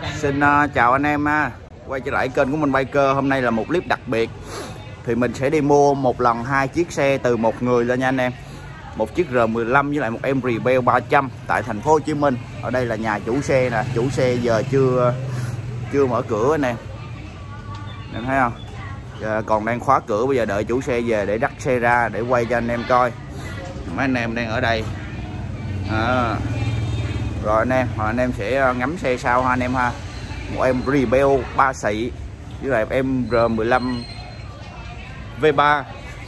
Xin chào anh em ha. Quay trở lại kênh của mình Biker. Hôm nay là một clip đặc biệt. Thì mình sẽ đi mua một lần 2 chiếc xe từ một người lên nha anh em. Một chiếc R15 với lại một em Rebel 300 tại thành phố Hồ Chí Minh. Ở đây là nhà chủ xe nè. Chủ xe giờ chưa mở cửa anh em. Em thấy không? Giờ còn đang khóa cửa, bây giờ đợi chủ xe về để dắt xe ra để quay cho anh em coi. Mấy anh em đang ở đây. Rồi anh em sẽ ngắm xe sau ha anh em ha. Một em Rebel 3 xị với lại em R15 V3.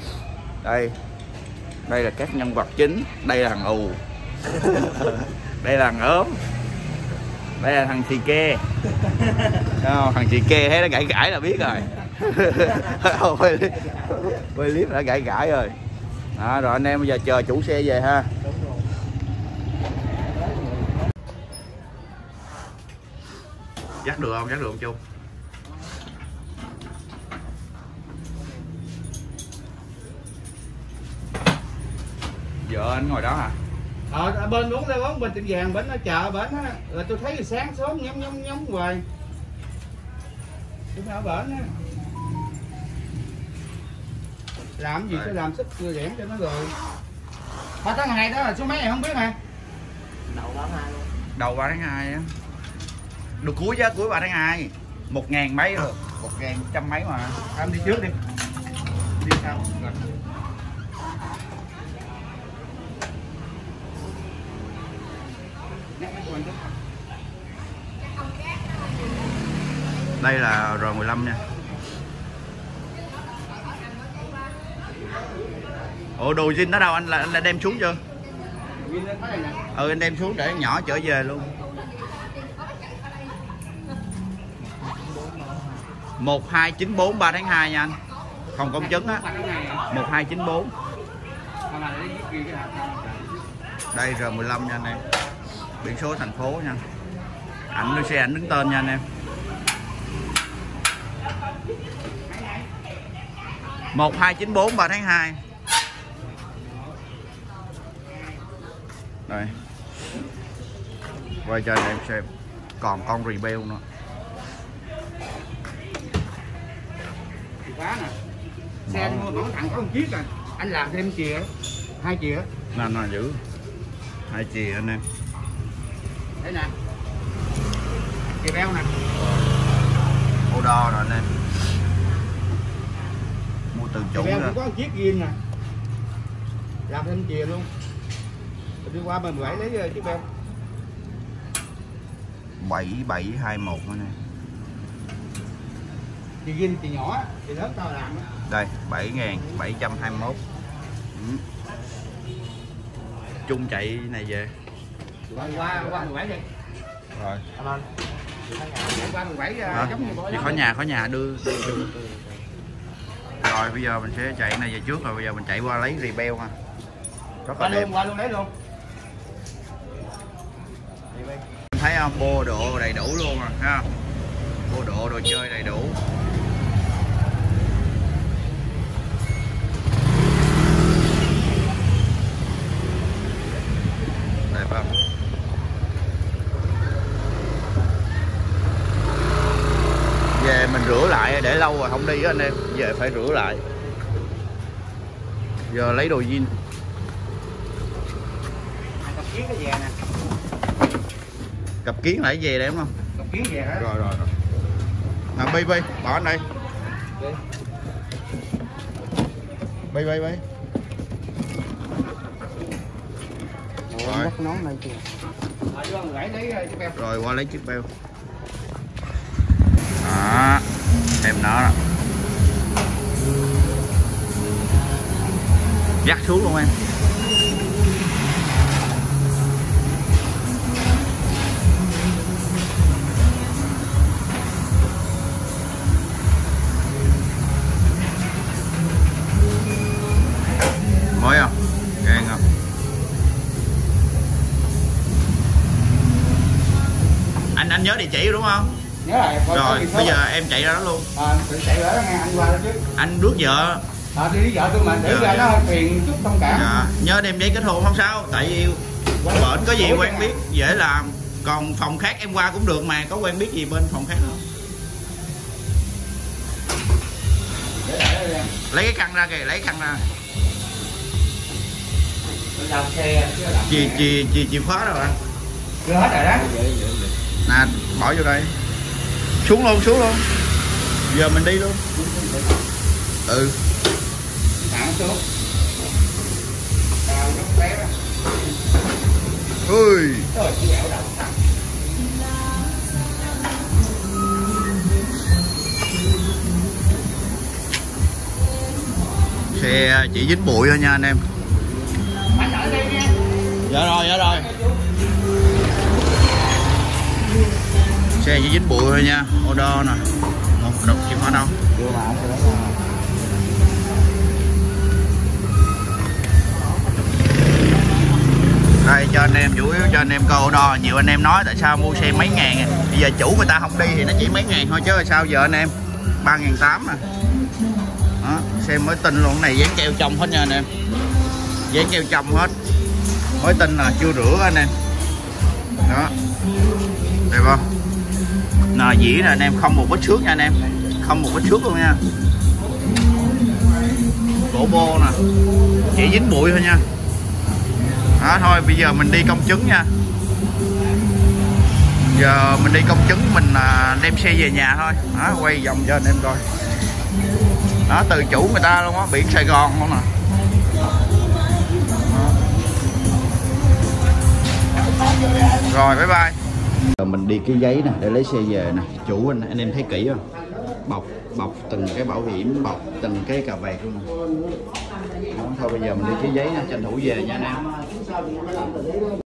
Đây là các nhân vật chính. Đây là thằng ù. Đây là thằng ốm. Đây là thằng xì ke. Thằng xì ke thấy nó gãi là biết rồi. Quay clip đã gãi rồi. Rồi anh em bây giờ chờ chủ xe về ha. Dắt được không? Dắt được không Trung? Vợ anh ngồi đó hả? Bên uống lên uống bình tiệm vàng bên nó chợ bển á, rồi tôi thấy sáng sớm nhóm hoài. Tôi ở bển á. Làm gì phải làm sức vừa đẻn cho nó rồi. 3 tháng 2 đó là số mấy này không biết hả? Đầu 3 tháng 2 luôn. Đầu 3 tháng 2 á. Được cuối chứ, cuối 3 tháng 2. 1.000 mấy rồi, 1.100 mấy mà. Em đi trước đi. Đi sau. Rồi. Đây là R15 nha. Ủa đồ zin đó đâu anh là đem xuống chưa? Anh đem xuống để nhỏ trở về luôn. 1294 3 tháng 2 nha anh. Không công chứng á. 1294. Đây R15 nha anh em. Biển số thành phố nha. Ảnh đưa xe ảnh đứng tên nha anh em. 1294 3 tháng 2. Đây. Quay cho anh em xem. Còn con Rebel nữa. Quá nè. Xe anh mua mỗi thằng có một chiếc rồi. Anh làm thêm chìa, 2 chìa. Nè giữ 2 chìa anh em. Đấy nè. Chìa beo nè. Ô đo rồi anh em. Mua từ chủ beo ra. có một chiếc zin nè. Làm thêm chìa luôn. Rồi đi qua 17 lấy chiếc beo. 7721 anh em. Chị zin chị nhỏ, chị lớn tao làm đó. Đây 7.721. Chung chạy này về. Qua 17 đi. Rồi. Anh. Qua 17 giống như bộ Đi khỏi nhà đưa. Rồi bây giờ mình sẽ chạy này về trước rồi bây giờ mình chạy qua lấy Rebel ha. Rất là đẹp. Qua luôn lấy luôn. Em thấy không? Bô độ đầy đủ luôn rồi ha. Bô độ đồ chơi đầy đủ. Đẹp không? Về mình rửa lại, để lâu rồi không đi á anh em. Về phải rửa lại. Giờ lấy đồ zin. Cặp kiến cái về nè. Cặp kiến lại về đây đúng không? Cặp kiến về đó. Rồi. Nè Bi, bỏ anh đây. Bi. Rồi. Nón này kìa. Rồi qua lấy chiếc beo. Đó. Em nó đó. Dắt xuống luôn em. Mới không? Gan không? Anh nhớ địa chỉ đúng không? Nhớ rồi. Rồi bây giờ em chạy ra đó luôn. Tự chạy ra đó nghe anh qua đó chứ. Anh rước vợ. Thì lý vợ tôi mà để ra nó hơi phiền chút thông cảm. Nhớ đem giấy kết hôn không sao, tại vì bển có gì quen biết dễ làm, Còn phòng khác em qua cũng được mà, có quen biết gì bên phòng khác không? Lấy cái khăn ra kìa, lấy khăn ra. Chìa khóa rồi anh. Chưa hết rồi đó. Nè, bỏ vô đây. Xuống luôn. Giờ mình đi luôn. Ừ. Thẳng xuống. Đào nó bé. Ui. Trời, cái dẻo đầu thẳng. Xe chỉ dính bụi thôi nha anh em. Anh ở đây nha. Dạ rồi. Xe chỉ dính bụi thôi nha. Order nè. Một độc chim ở đâu? Đây cho anh em, chủ yếu cho anh em coi order. Nhiều anh em nói tại sao mua xe mấy ngàn. Bây giờ chủ người ta không đi thì nó chỉ mấy ngàn thôi chứ sao giờ anh em. 3.800 à. Đó, xe mới tinh luôn, cái này dán keo trong hết nha anh em. Dán keo trong hết. Mới tinh là chưa rửa anh em. Đó. Đẹp không? Nè dĩ nè anh em, không một vết xước nha anh em. Không một vết xước luôn nha. Cổ bô nè. Chỉ dính bụi thôi nha. Đó thôi bây giờ mình đi công chứng nha. Giờ mình đi công chứng, mình đem xe về nhà thôi. Đó, quay vòng cho anh em coi. Đó, từ chủ người ta luôn á, biển Sài Gòn luôn nè. Rồi bye bye. Giờ mình đi cái giấy nè để lấy xe về nè. Chủ anh em thấy kỹ không? Bọc từng cái bảo hiểm, bọc từng cái cà vẹt luôn nè. Đó, thôi bây giờ mình đi cái giấy nè, tranh thủ về nha anh em.